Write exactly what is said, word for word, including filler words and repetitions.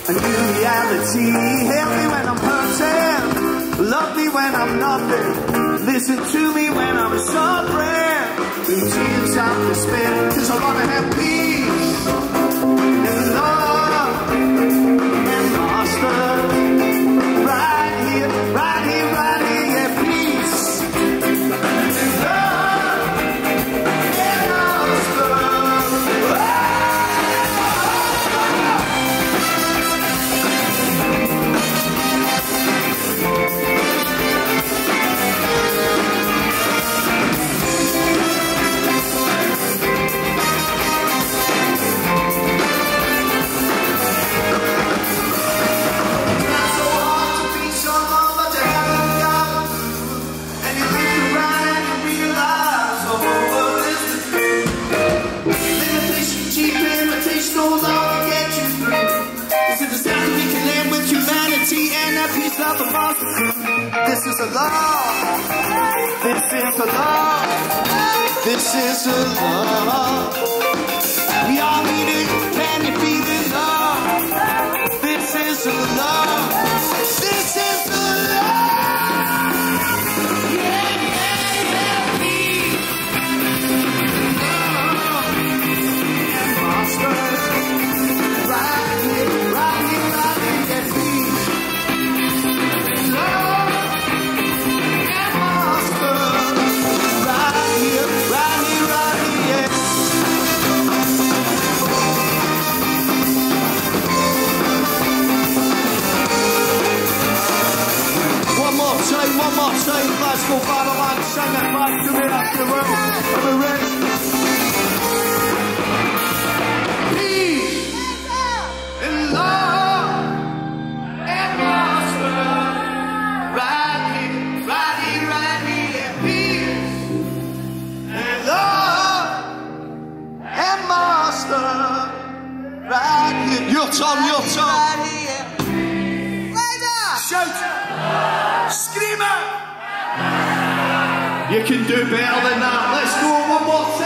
A new reality. Help me when I'm hurting. Love me when I'm nothing. Listen to me when I'm suffering. Through tears of despair. Cause I wanna have peace and love and master. Right here, right here, right here. Yeah, peace and love and master. This is a love. This is a love. This is a love. We all need it. Can you feel the love? This is a love. This is a love. Yeah, yeah, yeah. Peace. Love. And monsters. Right here, right here, right here. Yeah, peace. One more time, Glasgow, Barrowlands, sing it back to me after the world. Are we ready? Peace and love and master. Right here, right here, right here. Peace and love and master. Right here. Your turn, your turn. Right here. Shout. Scream it! You can do better than that. Let's go one more time.